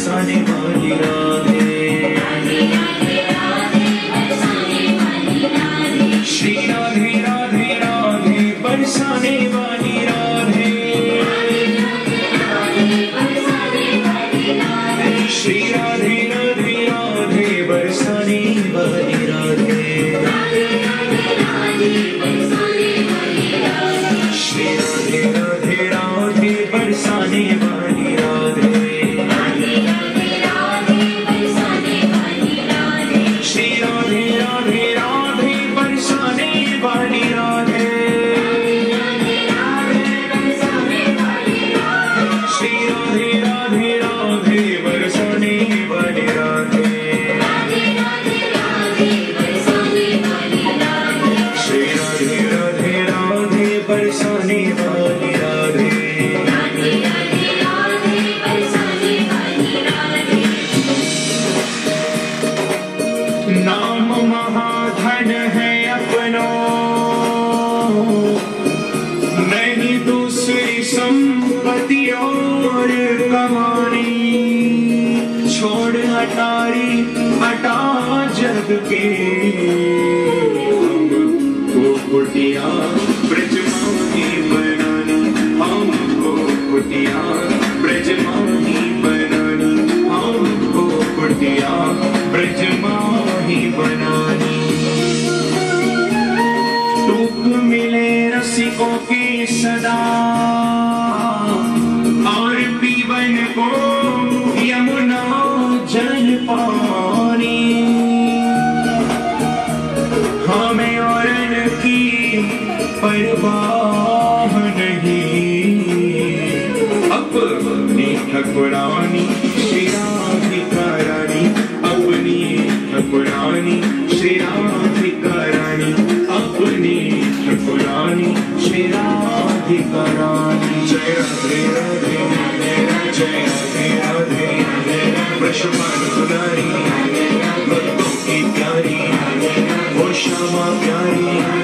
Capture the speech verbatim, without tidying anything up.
बरसाने वाली राधे, श्री राधे राधे राधे बरसाने वाली राधे, श्री राधे राधे राधे बरसाने वाली राधे, श्री राधे राधे राधे बरसाने वाली राधे, श्री राधे राधे राधे बरसाने वाली राधे, श्री राधे राधे राधे बरसाने वाली राधे, श्री राधे राधे राधे बरसाने वाली राधे। नाम महाधन है अपनो, नहीं दूसरी संपत्ति और कमानी, छोड़ अटारी अटा जग के, हमको कुटिया ब्रजमानी बनानी, हमको कुटिया ब्रजमानी बनानी, हमको कुटिया ब्रजमानी बनानी। टूक मिले रसिकों की सदा, और पीवन को यमुना जल पानी, हमें औरन की परवाह नहीं, अपनी ठकुरानी श्री राधिका रानी, अपनी ठकुरानी श्री राधिका रानी, अपनी ठकुरानी श्री राधिका रानी। जय राधे राधे जय राधे राधे वृषभानु सुंदरी, भक्तों की प्यारी वो श्यामा प्यारी।